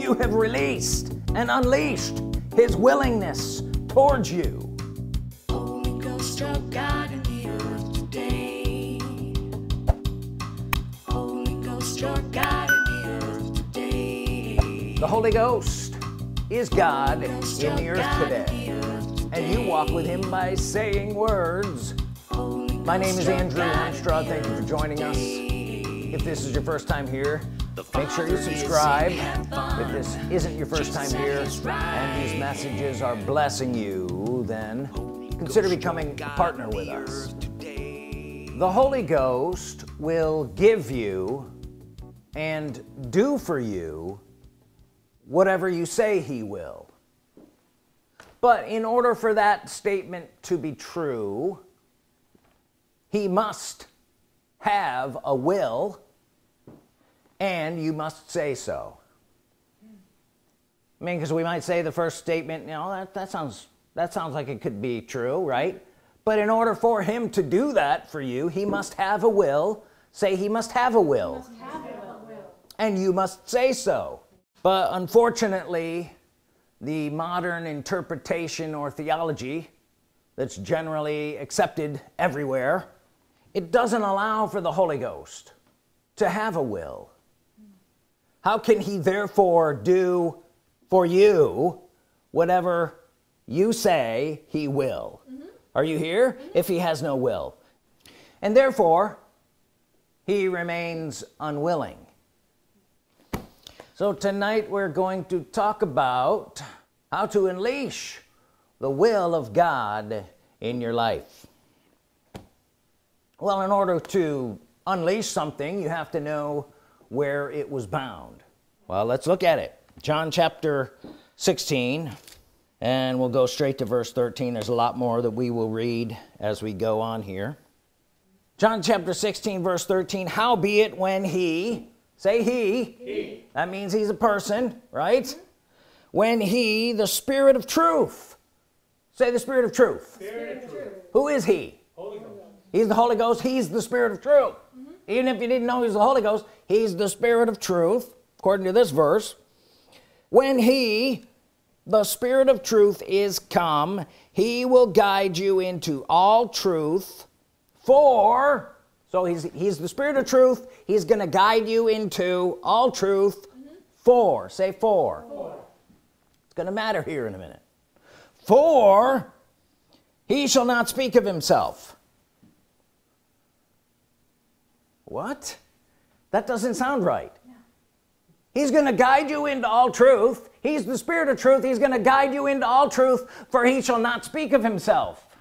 you have released and unleashed his willingness towards you. Holy Ghost of God in the earth today. Holy Ghost of God in the earth today. The Holy Ghost is God in the earth today, and you walk with him by saying words. My name is Andrew Hemstrought. Thank you for joining us. If this is your first time here, make sure you subscribe. If this isn't your first time here and these messages are blessing you, then consider becoming a partner with us. The Holy Ghost will give you and do for you whatever you say he will. But in order for that statement to be true, he must have a will, and you must say so. I mean, because we might say the first statement, you know, that sounds like it could be true, right? But in order for him to do that for you, he must have a will. Say he must have a will. He must have a will. And you must say so. But unfortunately, the modern interpretation or theology that's generally accepted everywhere, it doesn't allow for the Holy Ghost to have a will. How can he therefore do for you whatever you say he will? Are you here? If he has no will. And therefore, he remains unwilling. So tonight we're going to talk about how to unleash the will of God in your life. Well, in order to unleash something, you have to know where it was bound. Well, let's look at it. John chapter 16, and we'll go straight to verse 13. There's a lot more that we will read as we go on here. John chapter 16 verse 13, howbeit when he, say he, that means he's a person, right? When he, the Spirit of truth, say the Spirit of truth. Spirit of truth. Who is he? Holy Ghost. He's the Holy Ghost. He's the Spirit of truth. Even if you didn't know he's the Holy Ghost, he's the Spirit of truth, according to this verse. When he, the Spirit of truth, is come, he will guide you into all truth. For, so he's the Spirit of truth. He's going to guide you into all truth. For, say for. It's going to matter here in a minute. For he shall not speak of himself. What? That doesn't sound right. No. He's going to guide you into all truth. He's the Spirit of truth. He's going to guide you into all truth, for he shall not speak of himself.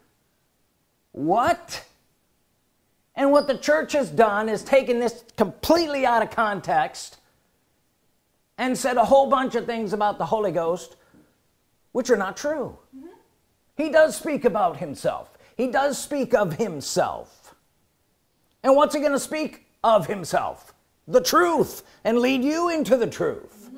What? And what the church has done is taken this completely out of context and said a whole bunch of things about the Holy Ghost which are not true. He does speak about himself. He does speak of himself. And what's he going to speak of himself? The truth, and lead you into the truth.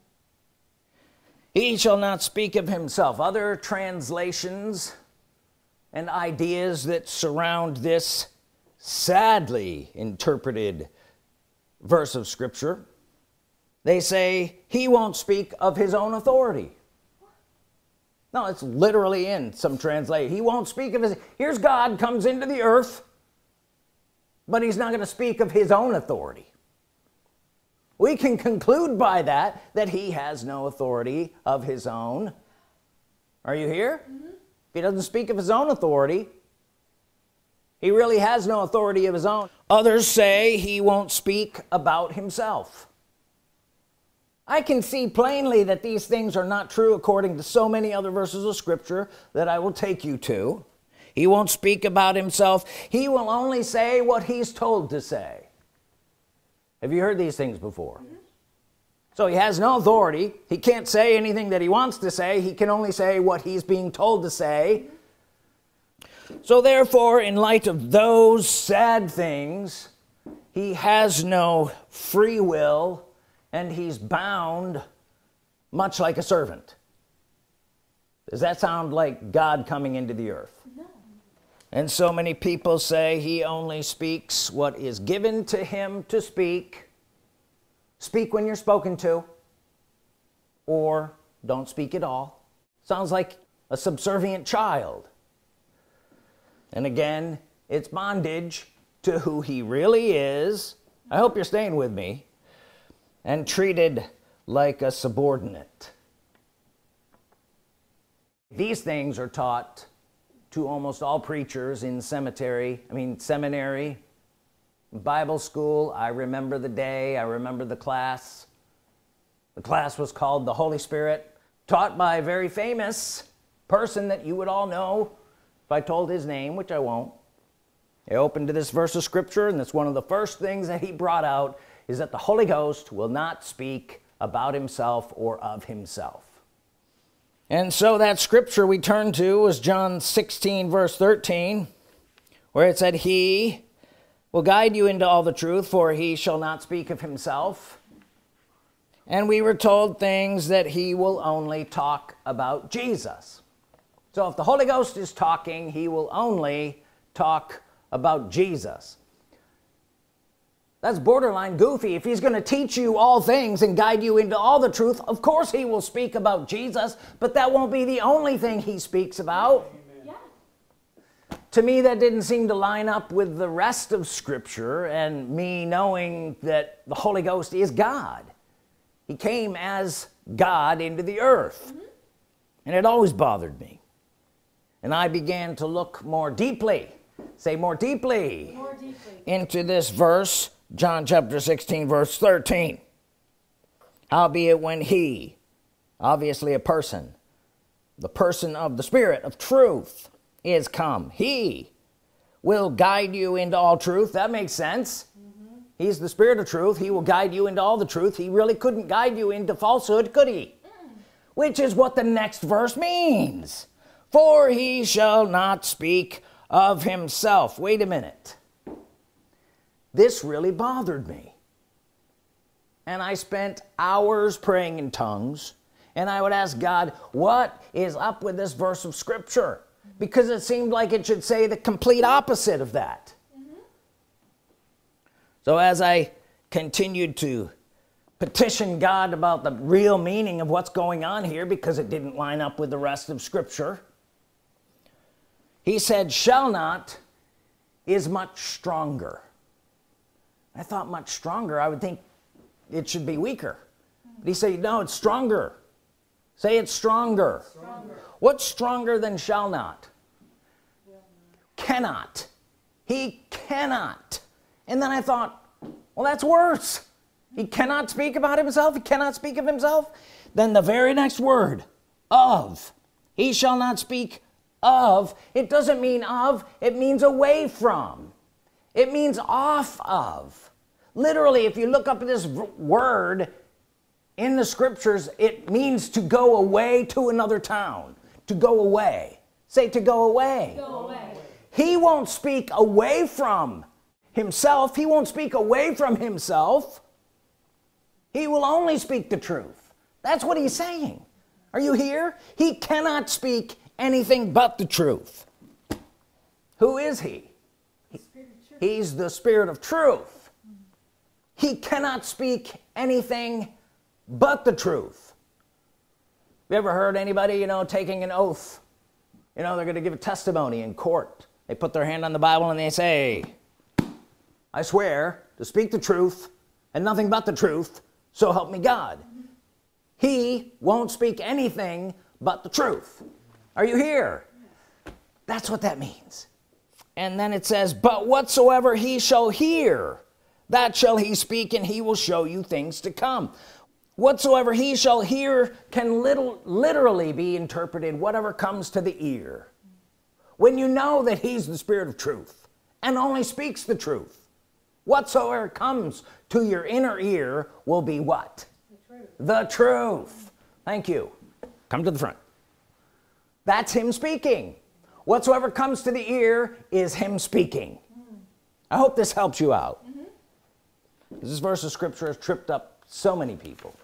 He shall not speak of himself. Other translations and ideas that surround this sadly interpreted verse of Scripture, they say he won't speak of his own authority. No, it's literally in some translation. He won't speak of his, here's God comes into the earth, but he's not going to speak of his own authority. We can conclude by that he has no authority of his own. Are you here? If he doesn't speak of his own authority, he really has no authority of his own. Others say he won't speak about himself. I can see plainly that these things are not true according to so many other verses of Scripture that I will take you to. He won't speak about himself. He will only say what he's told to say. Have you heard these things before? So he has no authority. He can't say anything that he wants to say. He can only say what he's being told to say. So therefore, in light of those sad things, he has no free will, and he's bound much like a servant. Does that sound like God coming into the earth? No. And so many people say he only speaks what is given to him to speak. Speak when you're spoken to. or don't speak at all. Sounds like a subservient child. And again, it's bondage to who he really is. I hope you're staying with me. And treated like a subordinate. These things are taught to almost all preachers in seminary, Bible school. I remember the day, I remember the class. The class was called the Holy Spirit, taught by a very famous person that you would all know if I told his name, which I won't. I opened to this verse of scripture, and that's one of the first things that he brought out, is that the Holy Ghost will not speak about himself or of himself. And so that scripture we turned to was John 16 verse 13, where it said, he will guide you into all the truth, for he shall not speak of himself. And we were told things that he will only talk about Jesus. So if the Holy Ghost is talking, he will only talk about Jesus. That's borderline goofy. If he's going to teach you all things and guide you into all the truth, of course he will speak about Jesus, but that won't be the only thing he speaks about. Yeah. To me, that didn't seem to line up with the rest of scripture and me knowing that the Holy Ghost is God. He came as God into the earth. And it always bothered me. And I began to look more deeply, say more deeply, into this verse, John chapter 16 verse 13. Howbeit when he, obviously a person, the person of the Spirit of truth is come, he will guide you into all truth. That makes sense. He's the Spirit of truth. He will guide you into all the truth. He really couldn't guide you into falsehood, could he? Which is what the next verse means. For he shall not speak of himself. Wait a minute. This really bothered me. And I spent hours praying in tongues, and I would ask God, what is up with this verse of scripture? Because it seemed like it should say the complete opposite of that. So as I continued to petition God about the real meaning of what's going on here, because it didn't line up with the rest of scripture, he said, shall not is much stronger. I thought much stronger, I would think it should be weaker. But he said, no, it's stronger. Say it's stronger. What's stronger than shall not? Cannot. He cannot. And then I thought, well, that's worse. He cannot speak about himself. He cannot speak of himself. Then the very next word, of. He shall not speak of. It doesn't mean of. It means away from. It means off of. Literally, if you look up this word in the scriptures, it means to go away to another town. To go away. Say to go away. Go away. He won't speak away from himself. He won't speak away from himself. He will only speak the truth. That's what he's saying. Are you here? He cannot speak anything but the truth. Who is he? He's the Spirit of truth. He cannot speak anything but the truth. You ever heard anybody, taking an oath? They're going to give a testimony in court. They put their hand on the Bible and they say, I swear to speak the truth and nothing but the truth, so help me God. He won't speak anything but the truth. Are you here? That's what that means. And then it says, but whatsoever he shall hear, that shall he speak, and he will show you things to come. Whatsoever he shall hear can literally be interpreted whatever comes to the ear. When you know that he's the Spirit of truth and only speaks the truth, whatsoever comes to your inner ear will be what? The truth. The truth. Thank you. Come to the front. That's him speaking. Whatsoever comes to the ear is him speaking. I hope this helps you out. This verse of scripture has tripped up so many people.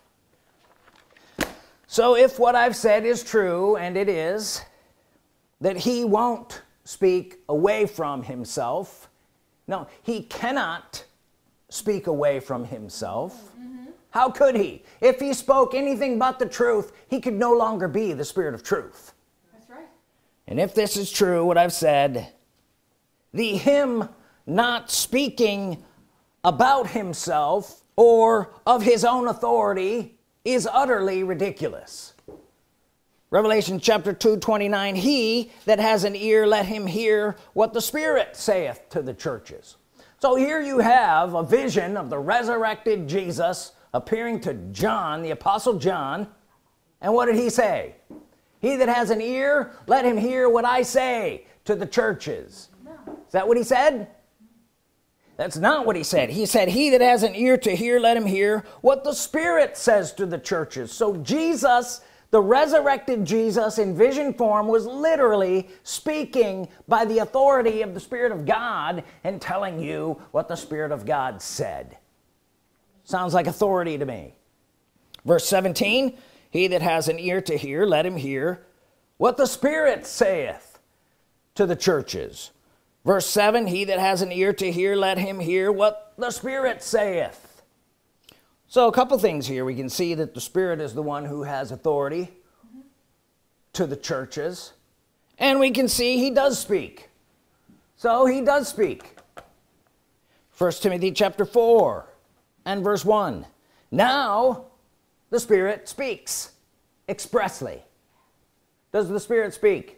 So if what I've said is true, and it is, that he won't speak away from himself. No, he cannot speak away from himself. How could he? If he spoke anything but the truth, he could no longer be the Spirit of truth. That's right. And if this is true, what I've said, the him not speaking about himself or of his own authority is utterly ridiculous. Revelation chapter 2:29, he that has an ear, let him hear what the Spirit saith to the churches. So here you have a vision of the resurrected Jesus appearing to John, the Apostle John. And what did he say? He that has an ear, let him hear what I say to the churches. Is that what he said? That's not what he said. He said, he that has an ear to hear, let him hear what the Spirit says to the churches. So Jesus, the resurrected Jesus in vision form, was literally speaking by the authority of the Spirit of God and telling you what the Spirit of God said. Sounds like authority to me. Verse 17, he that has an ear to hear, let him hear what the Spirit saith to the churches. Verse 7, he that has an ear to hear, let him hear what the Spirit saith. So a couple things here. We can see that the Spirit is the one who has authority to the churches. And we can see he does speak. So he does speak. 1 Timothy chapter 4 and verse 1. Now the Spirit speaks expressly. Does the Spirit speak?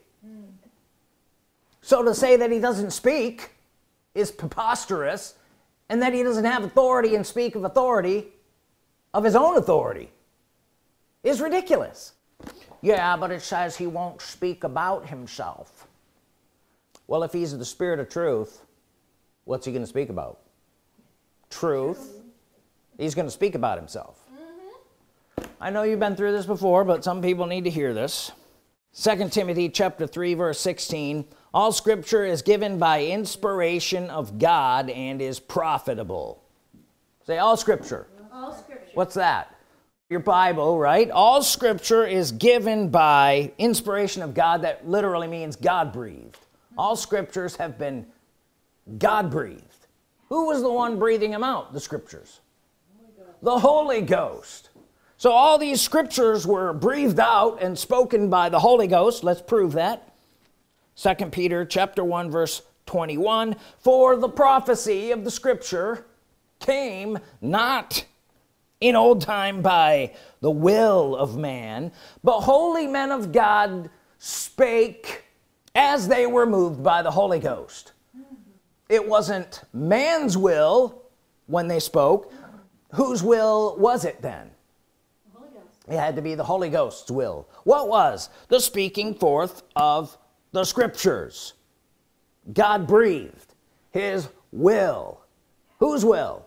So to say that he doesn't speak is preposterous, and that he doesn't have authority and speak of authority, of his own authority, is ridiculous. Yeah, but it says he won't speak about himself. Well, if he's the Spirit of truth, what's he going to speak about? Truth. He's going to speak about himself. I know you've been through this before, but some people need to hear this. 2 Timothy chapter 3 verse 16, all scripture is given by inspiration of God and is profitable. Say all scripture. All scripture. What's that? Your Bible, right? All scripture is given by inspiration of God. That literally means God breathed. All scriptures have been God breathed. Who was the one breathing them out? The scriptures. The Holy Ghost. So all these scriptures were breathed out and spoken by the Holy Ghost. Let's prove that. 2 Peter chapter 1 verse 21. For the prophecy of the scripture came not in old time by the will of man, but holy men of God spake as they were moved by the Holy Ghost. It wasn't man's will when they spoke. Whose will was it then? It had to be the Holy Ghost's will. What was? The speaking forth of the scriptures. God breathed his will. Whose will?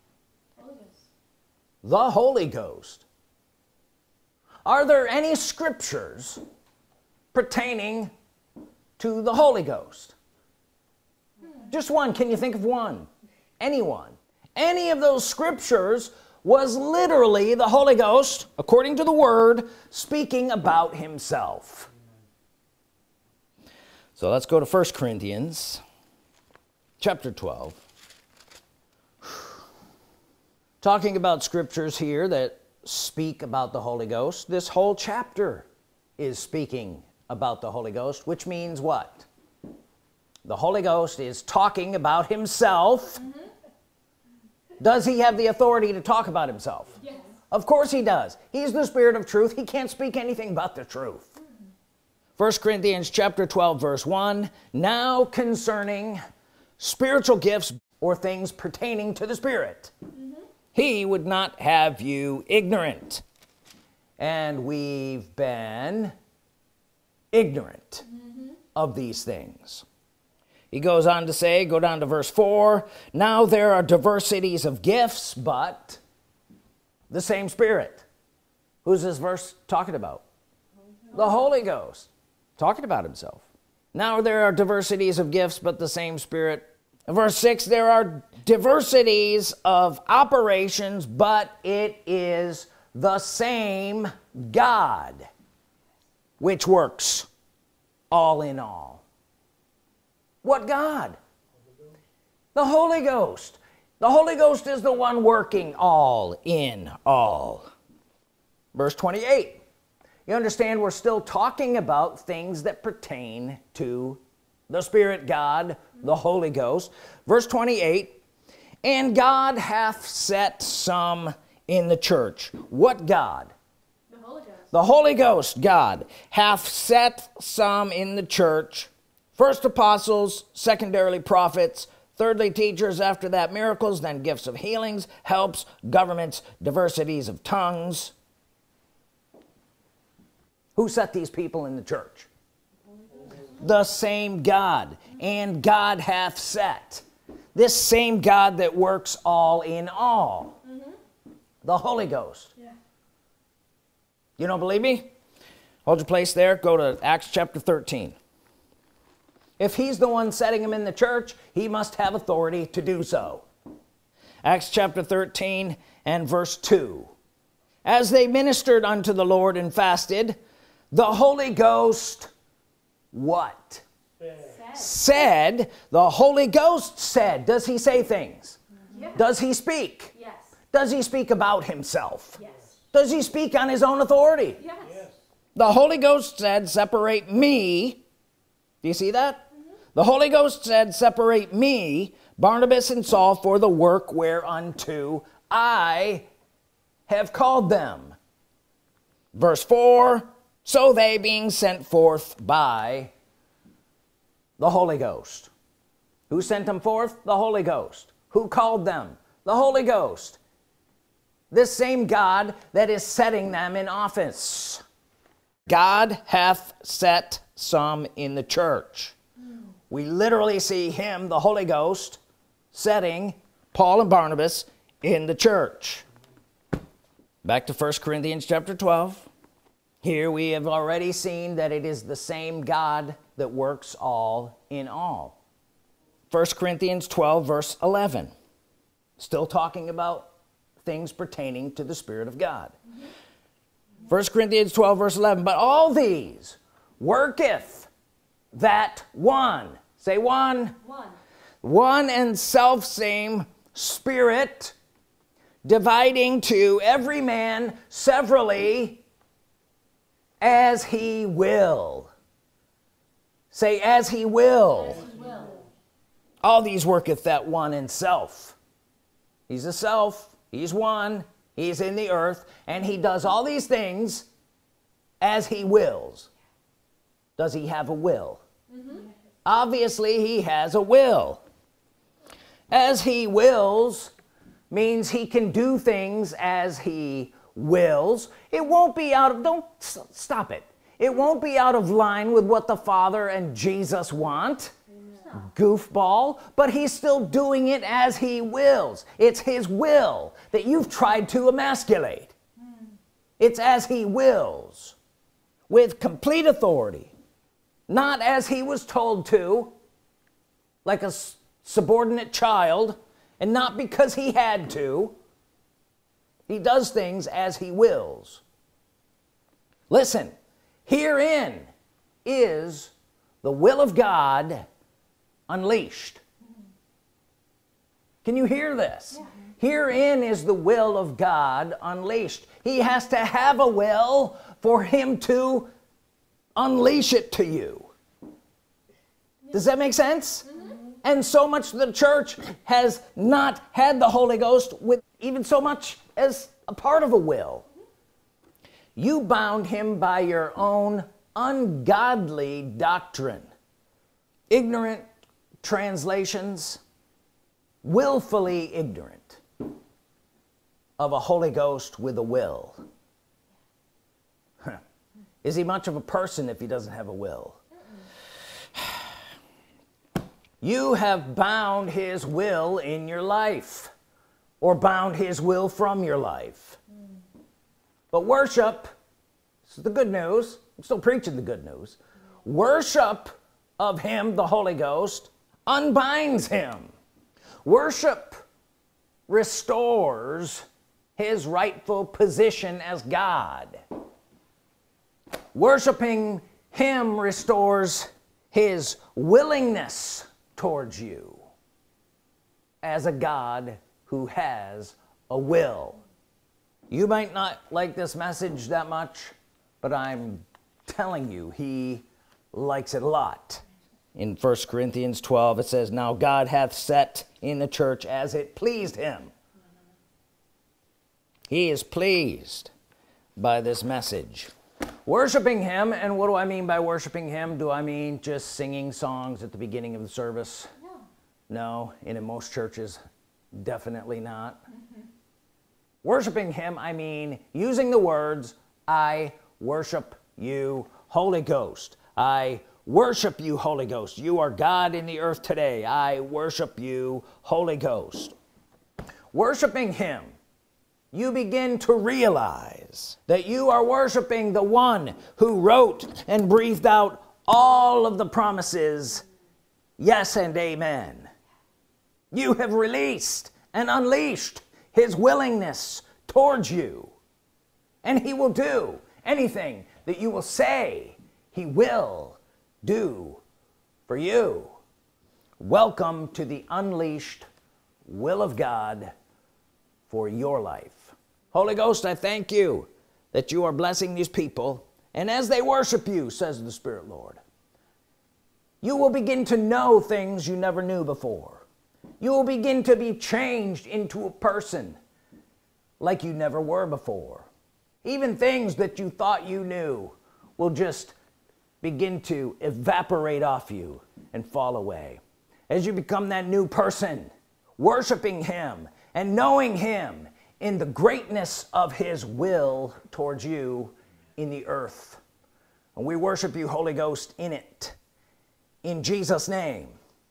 The Holy Ghost. Are there any scriptures pertaining to the Holy Ghost? Just one. Can you think of one? Anyone? Any of those scriptures was literally the Holy Ghost, according to the Word, speaking about himself. So let's go to 1 Corinthians chapter 12. Talking about scriptures here that speak about the Holy Ghost. This whole chapter is speaking about the Holy Ghost, which means what? The Holy Ghost is talking about himself. Does he have the authority to talk about himself? Yes. Of course he does. He's the Spirit of truth. He can't speak anything but the truth. 1 Corinthians chapter 12 verse 1. Now concerning spiritual gifts or things pertaining to the Spirit. He would not have you ignorant. And we've been ignorant of these things. He goes on to say, go down to verse 4, now there are diversities of gifts, but the same Spirit. Who's this verse talking about? The Holy Ghost, talking about himself. Now there are diversities of gifts, but the same Spirit. Verse 6, there are diversities of operations, but it is the same God which works all in all. What God? The Holy Ghost. The Holy Ghost is the one working all in all. Verse 28. You understand, we're still talking about things that pertain to the Spirit God, the Holy Ghost. Verse 28. And God hath set some in the church. What God? The Holy Ghost. The Holy Ghost, God, hath set some in the church. First apostles, secondarily prophets, thirdly teachers, after that miracles, then gifts of healings, helps, governments, diversities of tongues. Who set these people in the church? The same God. And God hath set. This same God that works all in all. The Holy Ghost. Yeah. You don't believe me? Hold your place there. Go to Acts chapter 13. If he's the one setting them in the church, he must have authority to do so. Acts chapter 13 and verse 2. As they ministered unto the Lord and fasted, the Holy Ghost, what? Said. The Holy Ghost said. Does he say things? Yeah. Does he speak? Yes. Does he speak about himself? Yes. Does he speak on his own authority? Yes. The Holy Ghost said, separate me. Do you see that? The Holy Ghost said, separate me, Barnabas and Saul, for the work whereunto I have called them. Verse 4, so they being sent forth by the Holy Ghost. Who sent them forth? The Holy Ghost. Who called them? The Holy Ghost. This same God that is setting them in office. God hath set some in the church. We literally see him, the Holy Ghost, setting Paul and Barnabas in the church. Back to 1 Corinthians chapter 12. Here we have already seen that it is the same God that works all in all. 1 Corinthians 12 verse 11. Still talking about things pertaining to the Spirit of God. 1 Corinthians 12 verse 11. But all these worketh that one. Say one. One and selfsame Spirit, dividing to every man severally as he will. Say, as he will. As he will. All these worketh that one in self. He's a self. He's one. He's in the earth. And he does all these things as he wills. Does he have a will? Obviously, he has a will. As he wills means he can do things as he wills. It won't be out of, don't stop it. It won't be out of line with what the Father and Jesus want. Goofball. But he's still doing it as he wills. It's his will that you've tried to emasculate. It's as he wills, with complete authority, not as he was told to, like a subordinate child, and not because he had to. He does things as he wills. Listen, herein is the will of God unleashed. Can you hear this? Yeah. Herein is the will of God unleashed. He has to have a will for him to unleash it to you. Does that make sense? And so much the church has not had the Holy Ghost with even so much as a part of a will. You bound him by your own ungodly doctrine. Ignorant translations, willfully ignorant of a Holy Ghost with a will. Is he much of a person if he doesn't have a will? You have bound his will in your life, or bound his will from your life. But worship, this is the good news. I'm still preaching the good news. Worship of him, the Holy Ghost, unbinds him. Worship restores his rightful position as God. Worshiping him restores his willingness towards you as a God who has a will. You might not like this message that much, but I'm telling you, he likes it a lot. In 1 Corinthians 12 it says, now God hath set in the church as it pleased him. He is pleased by this message. Worshiping him, and what do I mean by worshiping him? Do I mean just singing songs at the beginning of the service? No, and in most churches, definitely not. Worshiping him, I mean using the words, I worship you, Holy Ghost. I worship you, Holy Ghost. You are God in the earth today. I worship you, Holy Ghost. Worshiping him, you begin to realize that you are worshiping the one who wrote and breathed out all of the promises, yes and amen. You have released and unleashed his willingness towards you, and he will do anything that you will say. He will do for you. Welcome to the unleashed will of God for your life. Holy Ghost, I thank you that you are blessing these people, and as they worship you, says the Spirit Lord, you will begin to know things you never knew before. You will begin to be changed into a person like you never were before. Even things that you thought you knew will just begin to evaporate off you and fall away as you become that new person, worshiping him and knowing him in the greatness of his will towards you in the earth. And we worship you, Holy Ghost, in it, in Jesus' name.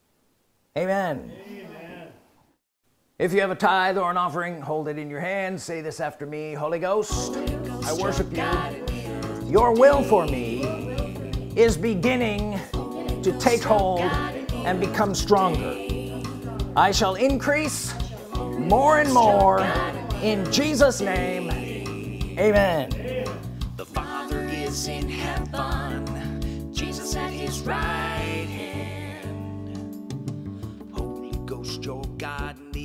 Amen. Amen. If you have a tithe or an offering, hold it in your hand. Say this after me. Holy Ghost, I worship you. Your will for me is beginning to take hold and become stronger. I shall increase more and more in Jesus' name. Amen. The Father is in heaven, Jesus at his right hand. Holy Ghost, your God.